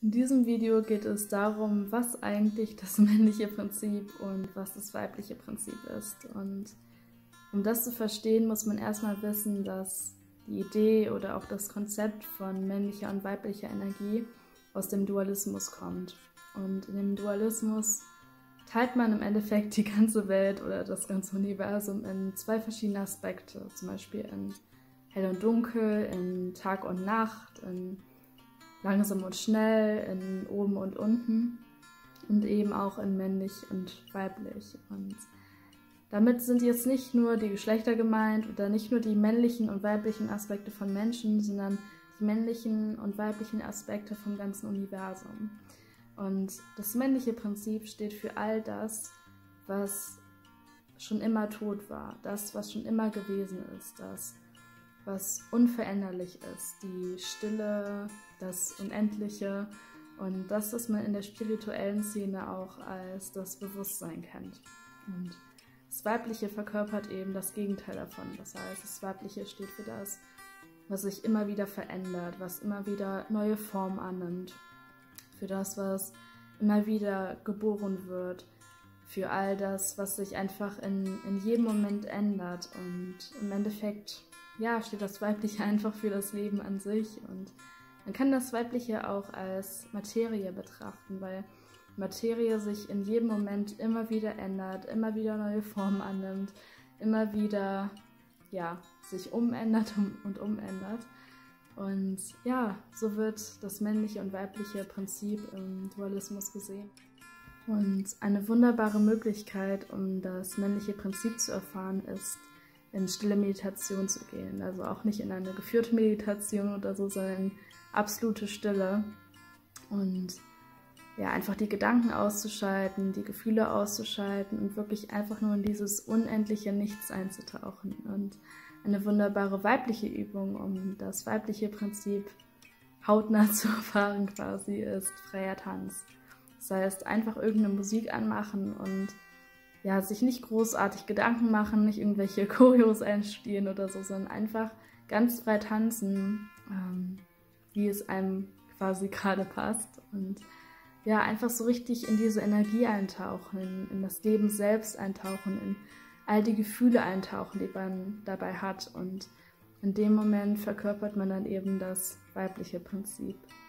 In diesem Video geht es darum, was eigentlich das männliche Prinzip und was das weibliche Prinzip ist. Und um das zu verstehen, muss man erstmal wissen, dass die Idee oder auch das Konzept von männlicher und weiblicher Energie aus dem Dualismus kommt. Und in dem Dualismus teilt man im Endeffekt die ganze Welt oder das ganze Universum in zwei verschiedene Aspekte, zum Beispiel in Hell und Dunkel, in Tag und Nacht, in langsam und schnell, in oben und unten und eben auch in männlich und weiblich. Und damit sind jetzt nicht nur die Geschlechter gemeint oder nicht nur die männlichen und weiblichen Aspekte von Menschen, sondern die männlichen und weiblichen Aspekte vom ganzen Universum. Und das männliche Prinzip steht für all das, was schon immer tot war, das, was schon immer gewesen ist, das, was unveränderlich ist, die Stille, das Unendliche und das, was man in der spirituellen Szene auch als das Bewusstsein kennt. Und das Weibliche verkörpert eben das Gegenteil davon. Das heißt, das Weibliche steht für das, was sich immer wieder verändert, was immer wieder neue Form annimmt, für das, was immer wieder geboren wird, für all das, was sich einfach in jedem Moment ändert. Und im Endeffekt, ja, steht das Weibliche einfach für das Leben an sich. Und man kann das Weibliche auch als Materie betrachten, weil Materie sich in jedem Moment immer wieder ändert, immer wieder neue Formen annimmt, immer wieder, ja, sich umändert und umändert. Und ja, so wird das männliche und weibliche Prinzip im Dualismus gesehen. Und eine wunderbare Möglichkeit, um das männliche Prinzip zu erfahren, ist, in stille Meditation zu gehen. Also auch nicht in eine geführte Meditation oder so, sondern in absolute Stille. Und ja, einfach die Gedanken auszuschalten, die Gefühle auszuschalten und wirklich einfach nur in dieses unendliche Nichts einzutauchen. Und eine wunderbare weibliche Übung, um das weibliche Prinzip hautnah zu erfahren quasi, ist freier Tanz. Das heißt, einfach irgendeine Musik anmachen und ja, sich nicht großartig Gedanken machen, nicht irgendwelche Choreos einspielen oder so, sondern einfach ganz frei tanzen, wie es einem quasi gerade passt. Und ja, einfach so richtig in diese Energie eintauchen, in das Leben selbst eintauchen, in all die Gefühle eintauchen, die man dabei hat. Und in dem Moment verkörpert man dann eben das weibliche Prinzip.